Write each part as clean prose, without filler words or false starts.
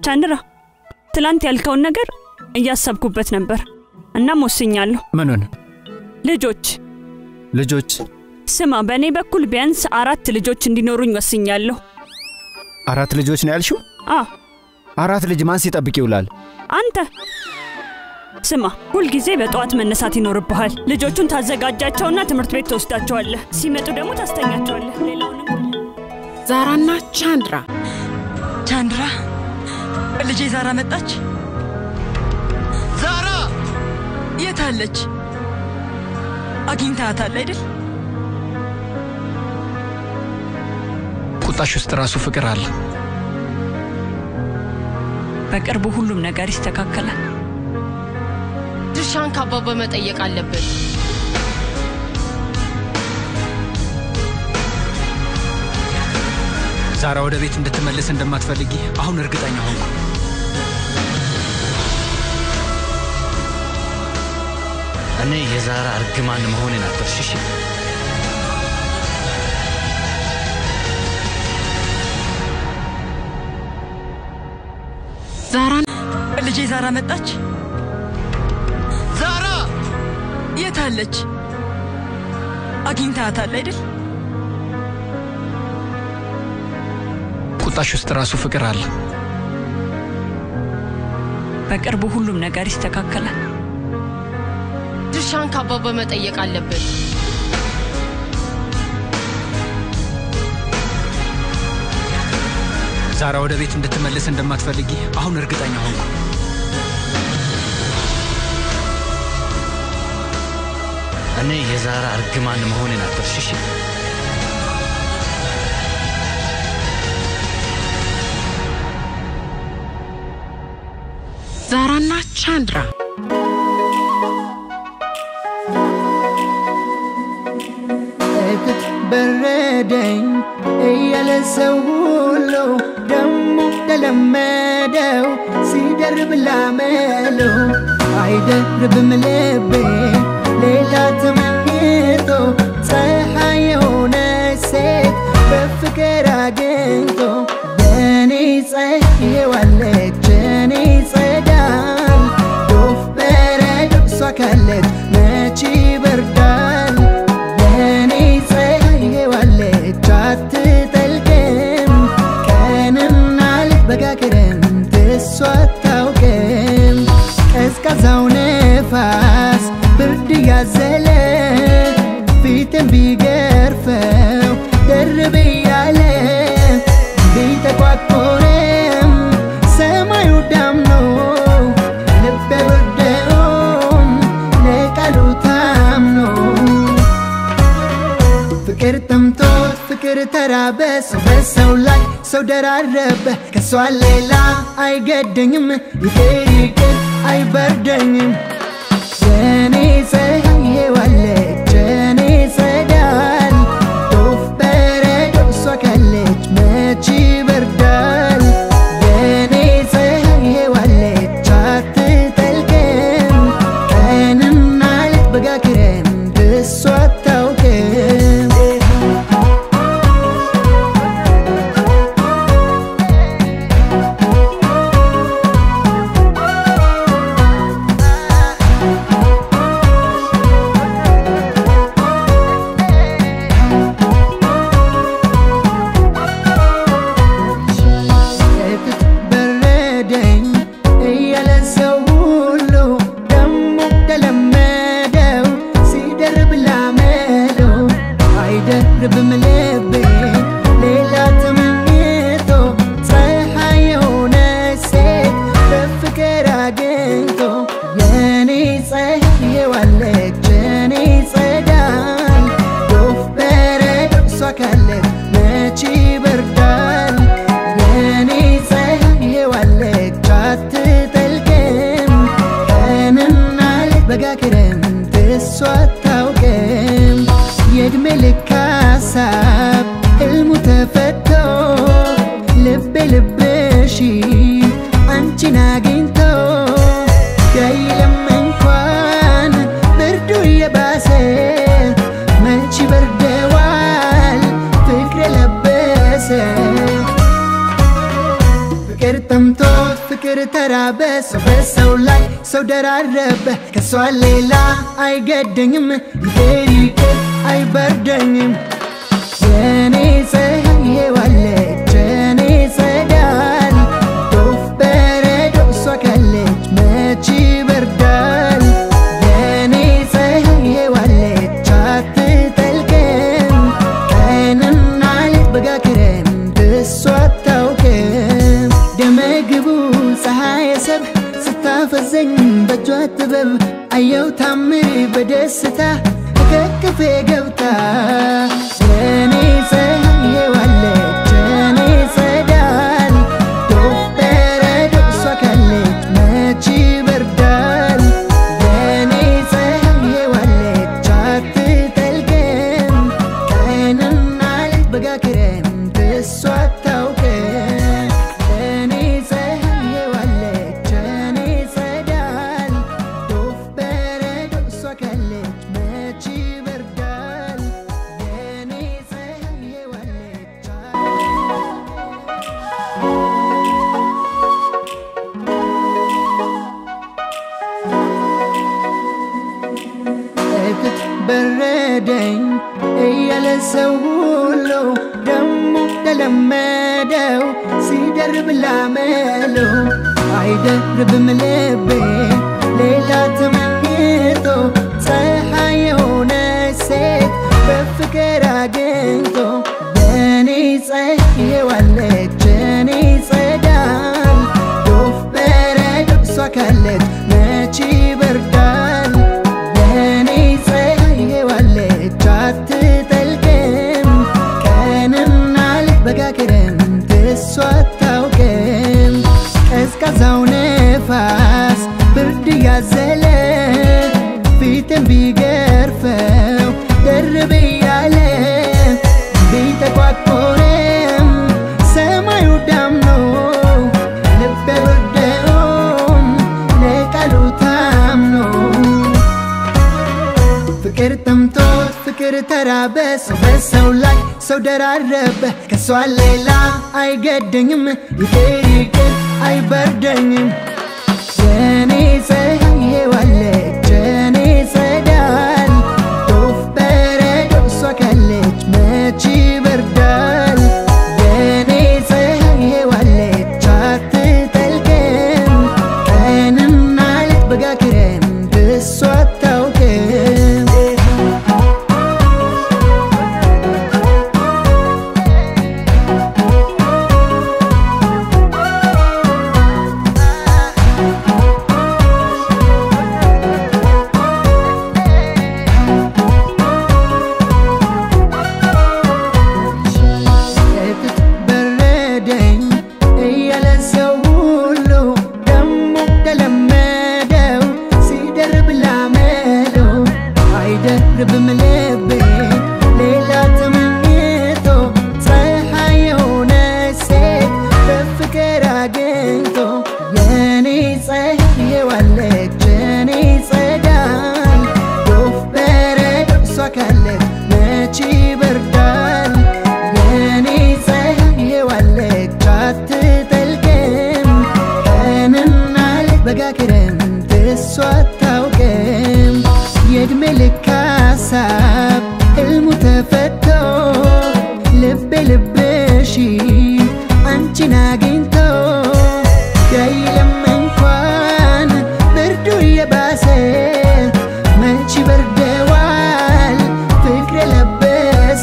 ቻንድራ ትላንት ያልከውን ነገር እያሰብኩበት ነበር እና ወስኛለሁ ምኑን ልጆች ስማ በኔ በኩል ቢያንስ 4 ልጆች እንዲኖሩኝ ወስኛለሁ 4 ልጆች ነው ያልሽው 4 ልጅ ማን ሲጠብቅ ይውላል አንተ ስማ ሁሉ ጊዜ በጧት መነሳት ይኖርብሃል ልጆቹን ታዘጋጃቸውና ትምህርት ቤት ተወስዳቸዋለህ ሲመጡ ደግሞ ታስተኛቸዋለህ ሌላውንም ዛራና ቻንድራ ልጄ ዛራ መጣች ዛራ የታለች አግኝታታል አይደል ቁጣሽ ውስጥ ራሱ ፍቅር አለ በቅርቡ ሁሉም ነገር ይስተካከላል ድርሻን ካባባ መጠየቅ አለበት ዛራ ወደ ቤት እንድትመለስ እንደማትፈልጊ አሁን እርግጠኛ ሆንኩ እኔ የዛራ እርግማን መሆኔን አትርሺ ዛራን ልጄ ዛራ መጣች ዛራ የታለች አግኝታታል አይደል ቁጣሽ ውስጥ ራሱ ፍቅር አለ በቅርቡ ሁሉም ነገር ይስተካከላል ድርሻን ካባባ መጠየቅ አለበት ዛራ ወደ ቤት እንድትመለስ እንደማትፈልጊ አሁን እርግጠኛ ሆንኩ እኔ የዛራ እርግማን መሆኔን አትርሺ ዛራና ቻንድራ በረደኝ እያለሰው ሁሉ ደሞ ተለመደው ሲደርብ ላመለው አይደርብም ልቤ ሌላ ተመኝቶ ፀሐይ የሆነ ሴት በፍቅር አግኝቶ በኔ ፀሐይዋለች እኔ ጸዳል ዶፍ በረዶ እሷ ካለች መች ይበርዳል በኔ ፀሐይዋለች አትጠልቅም ቀንና ሌት በጋ ክረምት እሷ አታውቅም ቀዝቃዛው ነፋስ ብርድ ያዘለ ፊትን ቢገርፈው ደርብ እያለ ቢተቋቆረም ሰማዩ ዳምኖ ልቤ ወርደውም ለቃሉ ታምኖ ፍቅር ጠምቶት ፍቅር ተራበ ሰው በሰው ላይ ሰው ደራረበ ከሷ ሌላ አይገደኝም ይቅር አይበርደኝም የኔ ፀሐይዋለች እኔ ጸዳል ዶፍ በረዶ እሷ ካለች መች ይበርዳል የኔ ፀሐይዋለች አትጠልቅም ቀንና ሌት በጋ ክረምት እሷ አታውቅም አይደርብም ልቤ ሌላ ተመኝቶ ፀሐይ የሆነ ሴት በፍቅር አግኝቶ የኔ ፀሐይዋለች እኔ ጸዳል ዶፍ በረዶ እሷ ካለች መች ይበርዳል የኔ ፀሐይዋለች አትጠልቅም ቀንና ሌት በጋ ክረምት እሷ አታውቅም የእድሜ ልክ ሀሳብ ሕልሙ ተፈቶ ልቤ ልብሽ አንቺን አግኝቶ ያይለም እንኳን ብርዱ የባሰ መች ይበርደዋል ፍቅር የለበሰ ፍቅር ጠምቶት ፍቅር ተራበ ሰው በሰው ላይ ሰው ደራረበ ከሷ ሌላ አይገደኝም ይቅር አይበርደኝም የኔ ፀሐይ ዋለች የኔ ፀዳል ዶፍ በረዶ እሷ ካለች መች ይበርዳል የኔ ፀሐይ ዋለች አትጠልቅም ቀንና ሌት በጋ ክረምት እሷ አታውቅም ደመግቡ ፀሐይ ሰብ ስታፈዘኝ በእጇ ጥበብ አየው ታምር በደስታ ከክፌ ገብታ የኔ ፀሐይ ዋለች የኔ ፀዳል ዶፍ በረዶ እሷ ካለች መች ይበርዳል የኔ ፀሐይ ዋለች አትጠልቅም ቀንና ሌት በጋ ክረምት እሷ አታውቅም የኔ ፀሐይ ዋለች የኔ ፀዳል ዶፍ በረዶ እሷ ካለች መች ይበርዳል የኔ ፀሐይ ዋለች እትት በረደኝ እያለ ሰው ሁሉ ደሞ ተለመደው ሲደርብ ላመለው አይደርብም ልቤ ሌላ ተመኝቶ ፀሐይ የሆነ ሴት በፍቅር አግኝቶ የኔ ፀሐይ ዋለች የኔ ፀዳል ዶፍ በረዶ እሷ ካለች መች ይበርዳል የኔ ፀሐይ ዋለች አትጠልቅም ቀንና ሌት በጋ ክረምት እሷ አታውቅም ቀዝቃዛው ነፋስ ብርድ ያዘለ ፊትን ቢገርፈው ደርብ እያለ ቢጠቋቆርም ሰማዩ ዳምኖ ልቤ ወደውም ለቃሉ ታምኖ ፍቅር ጠምቶት ፍቅር ተራበ ሰው በሰው ላይ ሰው ደራረበ ከሷ ሌላ አይገደኝም ይቅር አይበርደኝም የኔ ፀሐይ ዋለች የኔ ፀዳል ዶፍ በረዶ እሷ ካለች መች ይበርዳል የኔ ፀሐይ ዋለች አትጠልቅም ቀንና ሌት በጋ ክረምት እሷ አታውቅም እትት በረደኝ እያለ ሰው ሁሉ ደሞ ተለመደው ሲደርብ ላመለው አይደርብም ልቤ ሌላ ተመኝቶ ፀሐይ የሆነ ሴት በፍቅር አግኝቶ የኔ ፀሐይ ዋለች የኔ ፀዳል ዶፍ በረዶ እሷ ካለች መች ይበርዳል የኔ ፀሐይ ዋለች አትጠልቅም ቀንና ሌት በጋ ክረምት እሷ አታውቅም የዕድሜ ልክ ሀሳብ ሕልሙ ተፈቶ ልቤ ልብሽ አንቺን አግኝቶ ቢያይልም እንኳን ብርዱ እየባሰ መች ይበርደዋል ፍቅር የለበሰ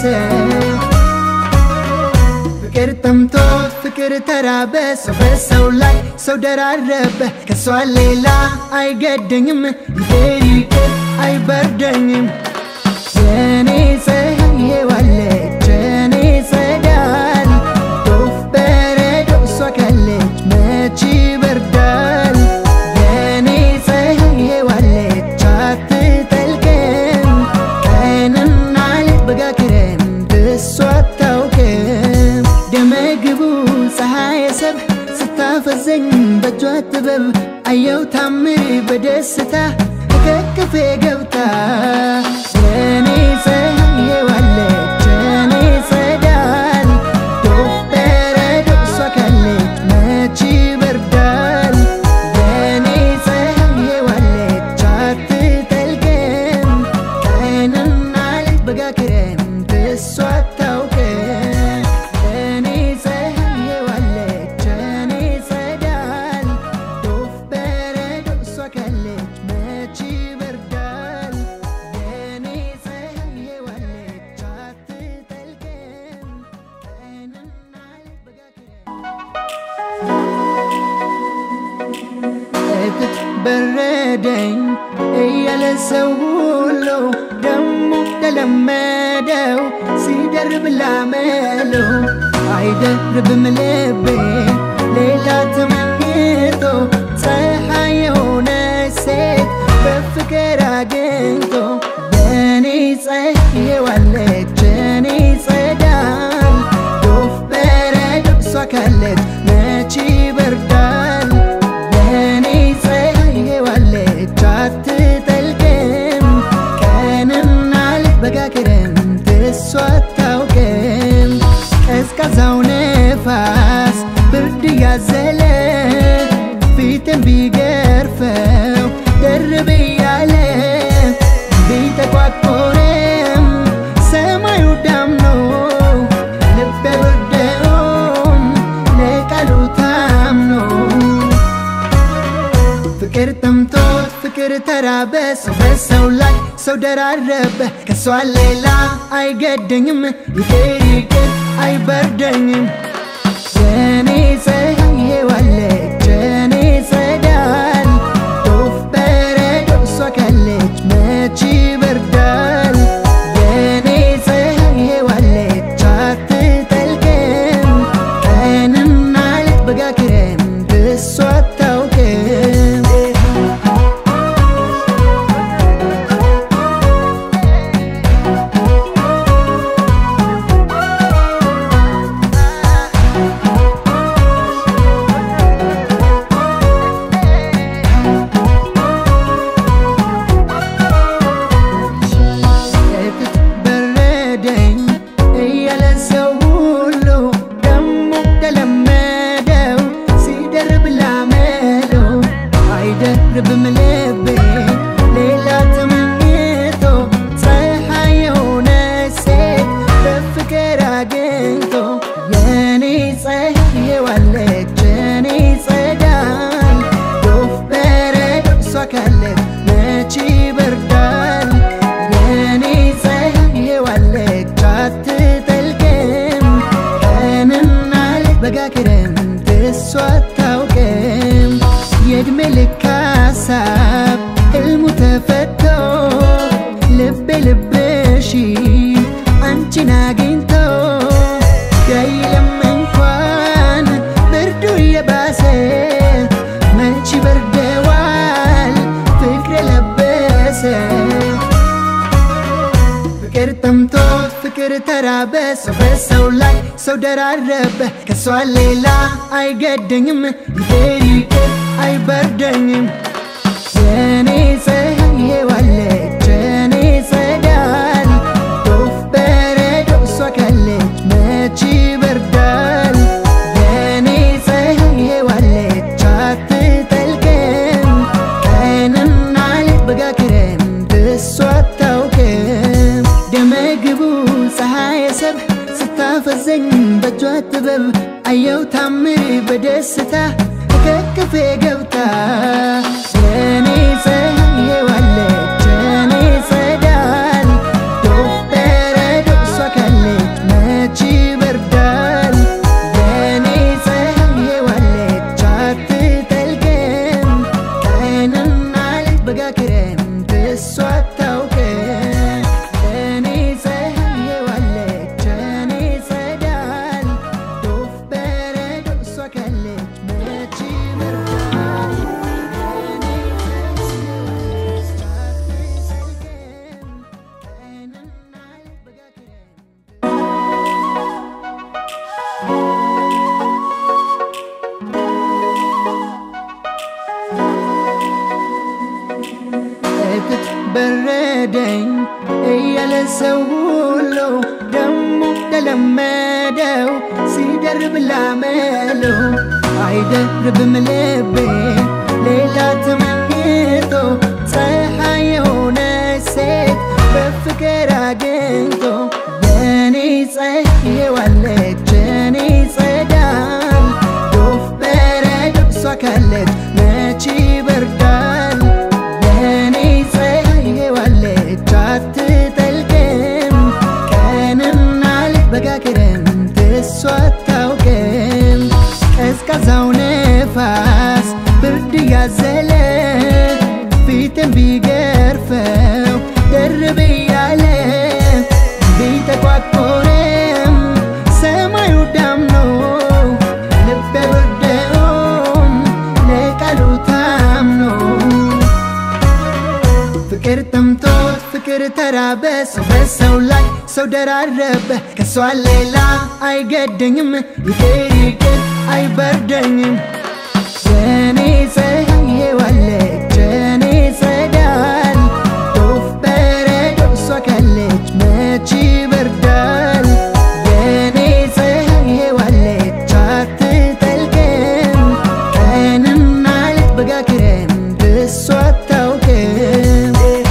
ፍቅር ጠምቶት ፍቅር ተራበ ሰው በሰው ላይ ሰው ደራረበ ከሷ ሌላ አይገደኝም ይቅር አይበርደኝም የኔ ፀሐይ ዋለች የኔ ፀዳል ዶፍ በረዶ እሷ ካለች መች ይበርዳል የኔ ፀሐይ ዋለች አትጠልቅም ቀንና ሌት በጋ ክረምት እሷ አታውቅም ደመግቡ ፀሐይ ሰብ ስታፈዘኝ በእጇ ጥበብ አየው ታምር በደስታ ከክፌ ገብታ የኔ ፀሐይ ዋለች የኔ ፀዳል ዶፍ በረዶ እሷ ካለች መች ይበርዳል በረደኝ እያለ ሰው ሁሉ ደሞ ተለመደው ሲደርብ ላመለው አይደርብም ልቤ ሌላ ተመኝቶ ፀሐይ የሆነ ሴት በፍቅር አግኝቶ የኔ ፀሐይ ዋለች የኔ ጸዳል ዶፍ በረዶ እሷ ካለች መች ይበርዳል የኔ ፀሐይ ዋለች አትጠልቅም ቀንና ሌት በጋ ክረምት እሷ አታውቅም ቀዝቃዛው ነፋስ ብርድ ያዘለ ፊትን ቢገርፈው ደርብ እያለ ቢጠቋቆርም ሰማዩ ዳምኖ ልቤ ወደውም ለቃሉ ታምኖ ፍቅር ጠምቶት ፍቅር ተራበ ሰው በሰው ላይ ሰው ደራረበ ከሷ ሌላ አይገደኝም ይቅር ይቅር አይበርደኝም የኔ ፀሐይ ዋለች የኔ ጸዳል ዶፍ በረዶ እሷ ካለች መች ይበርዳል የኔ ፀሐይ ዋለች አትጠልቅም ቀንና ሌት በጋ ክረምት እሷ አታውቅም አይደርብም ልቤ ሌላ ተመኝቶ ፀሐይ የሆነ ሴት በፍቅር አግኝቶ የኔ ፀሐይ ዋለች የኔ ጸዳል ዶፍ በረዶ እሷ ካለች መች ይበርዳል የኔ ፀሐይ ዋለች አትጠልቅም ቀንና ሌት በጋ ክረምት እሷ አታውቅም የእድሜ ልክ ሀሳብ ሕልሙ ተፈቶ ልቤ ልብሽ አንቺን አግኝቶ ቢያይልም እንኳን ብርዱ እየባሰ መች ይበርደዋል ፍቅር የለበሰ ፍቅር ጠምቶት ፍቅር ተራበ ሰው በሰው ላይ ሰው ደራረበ ከሷ ሌላ አይገደኝም ይቅር ይቅር አይበርደኝም የኔ ፀሐይ ዋለች የኔ ጸዳል ዶፍ በረዶ እሷ ካለች መች ይበርዳል የኔ ፀሐይ ዋለች አትጠልቅም ቀንና ሌት በጋ ክረምት እሷ አታውቅም ደመግቡ ፀሐይ ሰብ ስታፈዘኝ በእጇ ጥበብ አየው ታምር በደስታ ከክፌ ገብታ የኔ ፀሐይ ዋለች የኔ ጸዳል ዶፍ በረዶ እሷ ካለች መች ይበርዳል የኔ ፀሐይ ዋለች አትጠልቅም ቀንና ሌት በጋ ክረምት እሷ አታውቅም የኔ ፀሐይ ዋለች የኔ ጸዳል ዶፍ በረዶ እሷ ካለች መች ይበርዳል የኔ ቀንና ሌት በጋ ክረምት እትት በረደኝ እያለ ሰው ሁሉ ደሞ ተለመደው ሲደርብ ላመለው አይደርብም ልቤ ሌላ ተመኝቶ ፀሐይ የሆነ ሴት በፍቅር አግኝቶ የኔ ፀሐይ ዋለች የኔ ጸዳል ዶፍ በረዶ እሷ ካለች መች ይበርዳል የኔ ፀሐይ ዋለች አትጠልቅም ቀንና ሌት በጋ ክረምት እሷ አታውቅም ቀዝቃዛው ነፋስ ብርድ ያዘለ ተራበስ በሰው ላይ ሰው ደራረበ ከሷ ሌላ አይገደኝም ይቅር ይቅር አይበርደኝም የኔ ፀሐይ ዋለች የኔ ፀዳል ዶፍ በረዶ እሷ ካለች መች ይበርዳል የኔ ፀሐይ ዋለች አትጠልቅም ቀንና ሌት በጋ ክረምት እሷ አታውቅም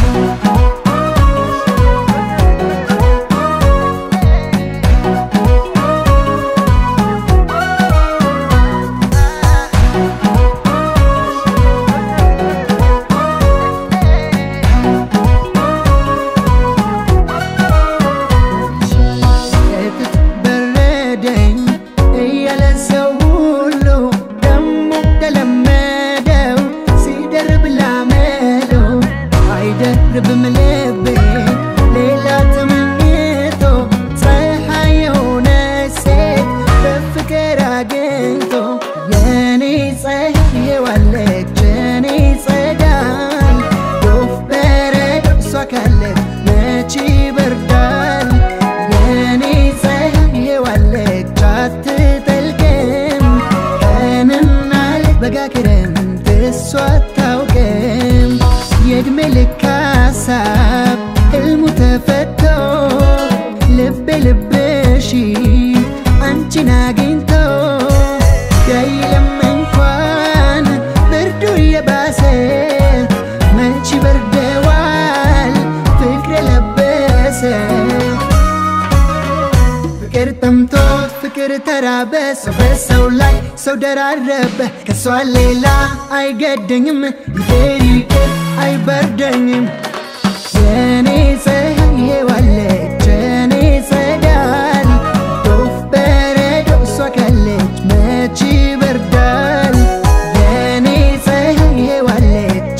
ተራበስ በሰው ላይ ሰው ደራረበ ከሷ ሌላ አይገደኝም ይቅር ይቅር አይበርደኝም የኔ ፀሐይ ዋለች የኔ ፀዳል ዶፍ በረዶ እሷ ካለች መች ይበርዳል የኔ ፀሐይ ዋለች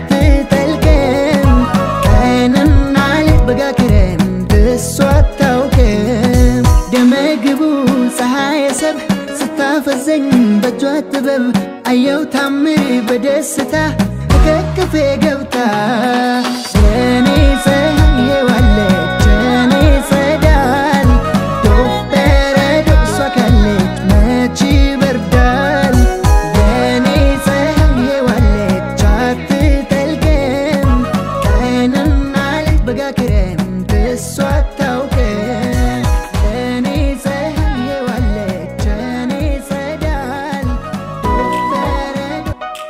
አትጠልቅም ቀንና ሌት በጋ ክረምት እሷ አታውቅም ደመግቡ ፀሐይ ሰብ ስታፈዘኝ በእጇ ጥበብ አየው ታምር በደስታ ከክፌ ገብታ የኔ ፀሐይ ዋለች የኔ ፀዳል ዶፍ በረዶ እሷ ካለች መች ይበርዳል የኔ ፀሐይ ዋለች አትጠልቅም ቀንና ሌት በጋ ክረምት እሷ አታውቅም የኔ ፀሐይ ዋለች የኔ ፀዳል ዶፍ በረዶ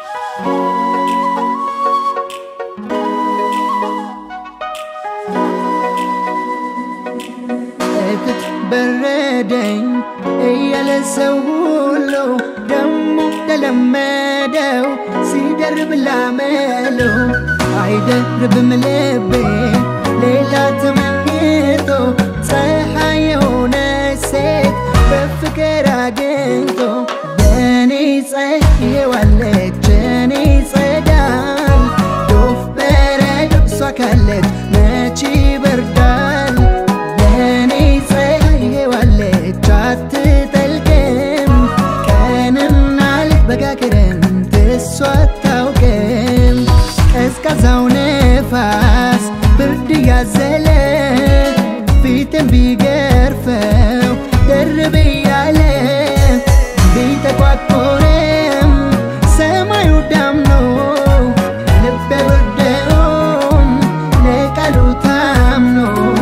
በረደኝ እያለ ሰው ሁሉ ደሞ ተለመደው ሲደርብ ላመለው አይደርብም ልቤ ሌላ ተመኝቶ ፀሐይ የሆነ ሴት በፍቅር አግኝቶ የኔ ፀሐይ ዋለች የኔ ፀዳል ዶፍ በረዶ እሷ ካለች መች ይበርዳል የኔ ፀሐይ ዋለች አትጠልቅም ቀንና ሌት በጋ ክረምት እሷ አታውቅም ቀዝቃዛው ነፋስ ብርድ ያዘለ ፊትን ቢገርፈው ደርብ እያለ ቢጠቋቆርም ሰማዩ ዳምኖ ልቤ ወደውም ለቃሉ ታምኖ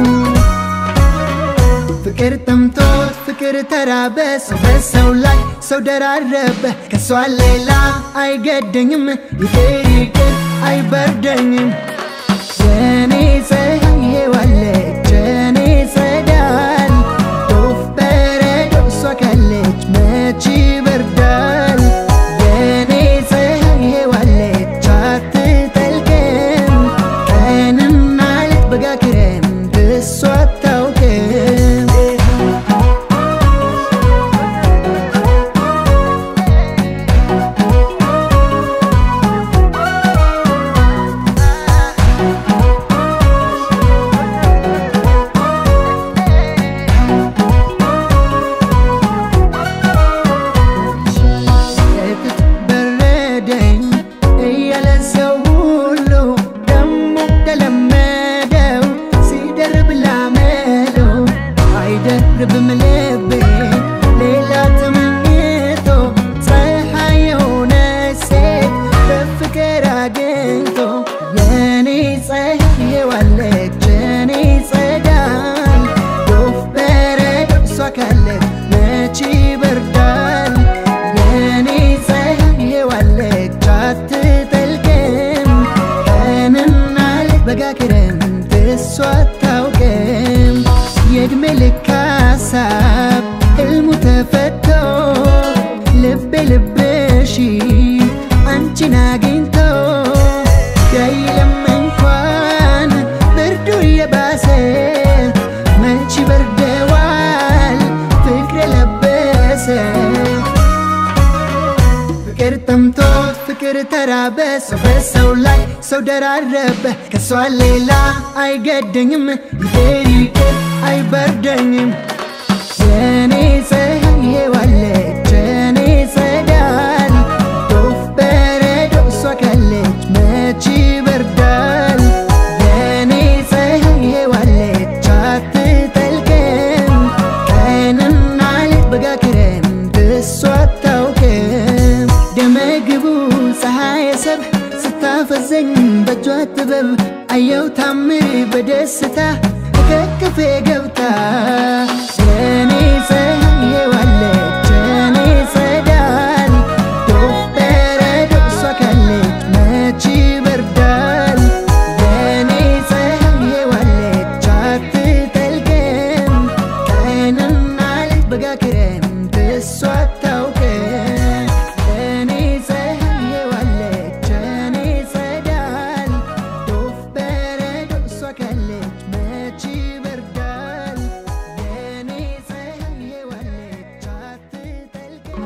ፍቅር ጠምቶት ፍቅር ተራበስ በሰው ላይ ሰው ደራረበ ከሷ ሌላ አይገደኝም ይቅር ይቅር አይበርደኝም የኔ ፀሐይ ዋለች የኔ ፀዳል ዶፍ በረዶ እሷ ካለች መች ይበርዳል የኔ ፀሐይ ዋለች አትጠልቅም ቀንና ሌት በጋ ክረምት እሷ አታውቅም ልብሽ አንቺን አግኝቶ ያይለም እንኳን ብርዱ የባሰ መች በርደዋል ፍቅር ለበሰ ፍቅር ጠምቶት ፍቅር ተራበ ሰው በሰው ላይ ሰው ደራረበ ከሷ ሌላ አይገደኝም ይቅር ይቅር አይበርደኝም የኔ ፀሐይ ዋለች የኔ ፀዳል ዶፍ በረዶ እሷ ካለች መች ይበርዳል የኔ ፀሐይ ዋለች አትጠልቅም ቀንና ሌት በጋ ክረምት እሷ አታውቅም ደመግቡ ፀሐይ ሰብ ስታፈዘኝ በእጇ ጥበብ አየው ታምር በደስታ ከክፌ ገብታ የኔ ፀሐይ ዋለች የኔ ፀዳል ዶፍ በረዶ እሷ ካለች መች ይበርዳል የኔ ፀሐይ ዋለች አትጠልቅም ቀንና ሌት በጋ ክረምት እሷ አታውቅም የኔ ፀሐይ ዋለች የኔ ፀዳል ዶፍ በረዶ እሷ ካለች መች ይበርዳል የኔ ፀሐይ ዋለች አትጠልቅም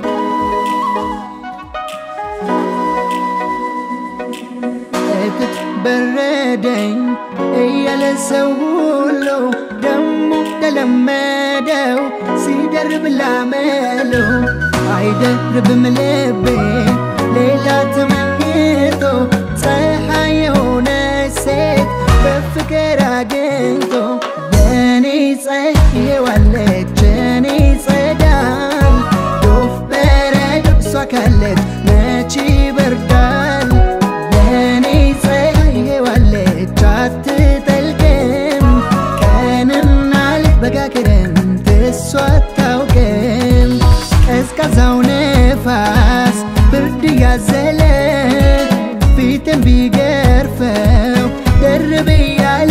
እትት በረደኝ እያለ ሰው ሁሉ ደሞ ተለመደው ሲደርብ ላመሉ አይደርብም ልቤ ሌላ ተመኝቶ ፀሐይ የሆነች ሴት በፍቅር አግኝቶ የኔ ፀሐይ ዋለች የኔ ፀዳል ዶፍ በረዶ እሷ ካለች መች ይበርዳል የኔ ፀሐይ ዋለች አትጠልቅም ቀንና ሌት በጋ ክረምት እሷ አታውቅም ቀዝቃዛው ነፋስ ብርድ ያዘለ ፊትን ቢገርፈው ደርብ እያለ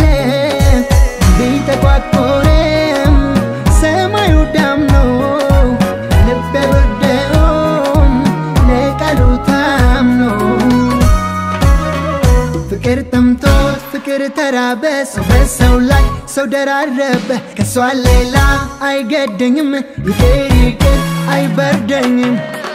ቢጠቋቆርም ሰማዩ ዳምኖ ልቤ በርደውም ለቃሉ ታምኖ ፍቅር ጠምቶት ፍቅር ተራበ ሰው በሰው ላይ ሰው ደራረበ ከሷ ሌላ አይገደኝም ይቅር ይቅር አይበርደኝም